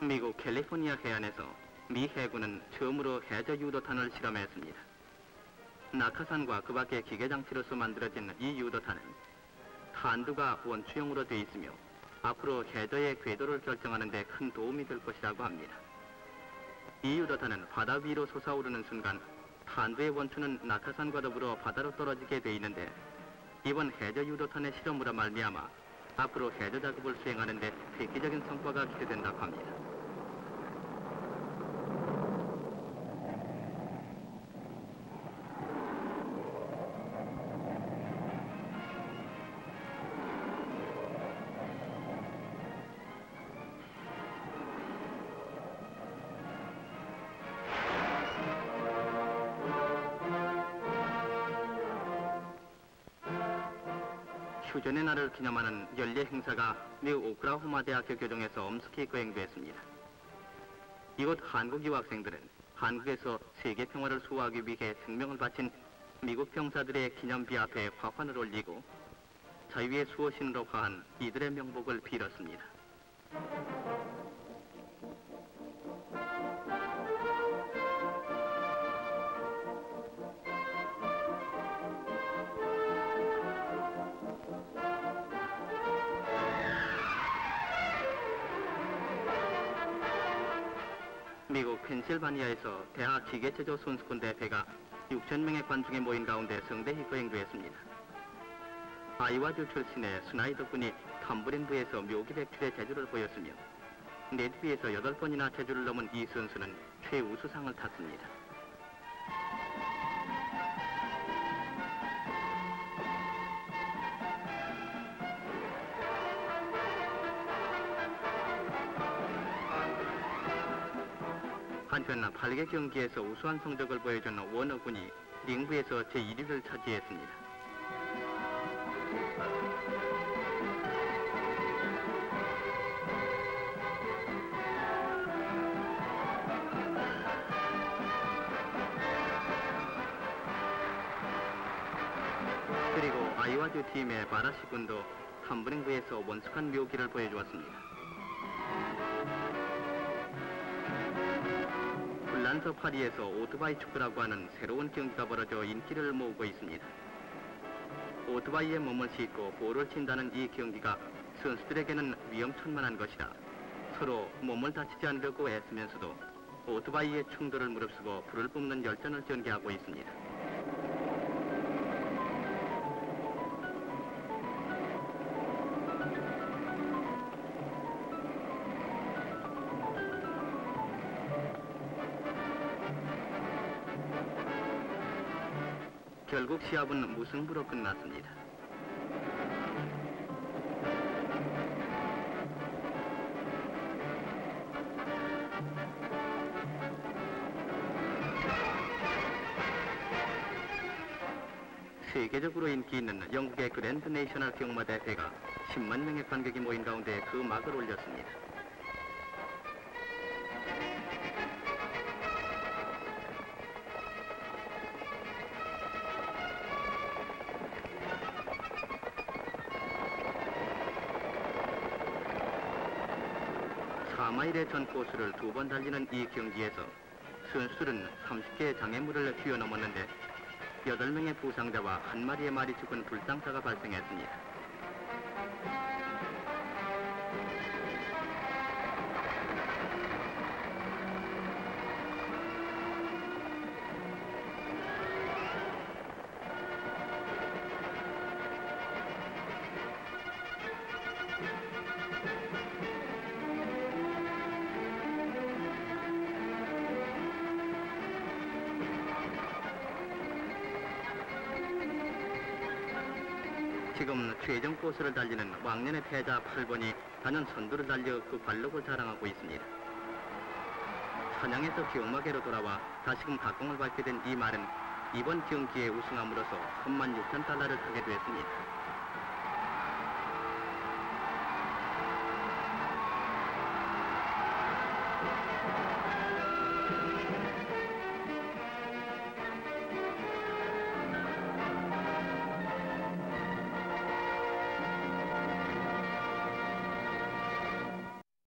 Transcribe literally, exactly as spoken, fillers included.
미국 캘리포니아 해안에서 미 해군은 처음으로 해저 유도탄을 실험했습니다. 낙하산과 그 밖의 기계장치로서 만들어진 이 유도탄은 탄두가 원추형으로 되어 있으며 앞으로 해저의 궤도를 결정하는 데 큰 도움이 될 것이라고 합니다. 이 유도탄은 바다 위로 솟아오르는 순간 탄두의 원추는 낙하산과 더불어 바다로 떨어지게 돼 있는데 이번 해저 유도탄의 실험으로 말미암아 앞으로 해저 작업을 수행하는 데 획기적인 성과가 기대된다고 합니다. 휴전의 날을 기념하는 연례 행사가 미국 오클라호마 대학교 교정에서 엄숙히 거행됐습니다. 이곳 한국 유학생들은 한국에서 세계 평화를 수호하기 위해 생명을 바친 미국 병사들의 기념비 앞에 화환을 올리고 자유의 수호신으로 화한 이들의 명복을 빌었습니다. 미국 펜실바니아에서 대학 기계체조 선수권 대회가 육천 명의 관중이 모인 가운데 성대히 거행되었습니다. 아이와주 출신의 스나이더 군이 탐브링부에서 묘기백출의 재주를 보였으며 네트비에서 여덟 번이나 재주를 넘은 이 선수는 최우수상을 탔습니다. 한편 팔 개 경기에서 우수한 성적을 보여준 워너 군이 링부에서 제일 위를 차지했습니다. 그리고 아이와주 팀의 바라시 군도 탐브링부에서 원숙한 묘기를 보여주었습니다. 란서 파리에서 오토바이 축구라고 하는 새로운 경기가 벌어져 인기를 모으고 있습니다. 오토바이에 몸을 싣고 볼을 친다는 이 경기가 선수들에게는 위험천만한 것이라 서로 몸을 다치지 않으려고 애쓰면서도 오토바이의 충돌을 무릅쓰고 불을 뿜는 열전을 전개하고 있습니다. 결국 시합은 무승부로 끝났습니다. 세계적으로 인기 있는 영국의 그랜드 내셔널 경마대회가 십만 명의 관객이 모인 가운데 그 막을 올렸습니다. 사 마일의 전 코스를 두 번 달리는 이 경기에서 선수들은 삼십 개의 장애물을 뛰어넘었는데 여덟 명의 부상자와 한 마리의 말이 죽은 불상사가 발생했습니다. 지금 최종 코스를 달리는 왕년의 패자 팔 번이 단연 선두를 달려 그 관록을 자랑하고 있습니다. 사냥에서 경마계로 돌아와 다시금 각광을 받게 된 이 말은 이번 경기에 우승함으로써 삼만 육천 달러를 타게 됐습니다.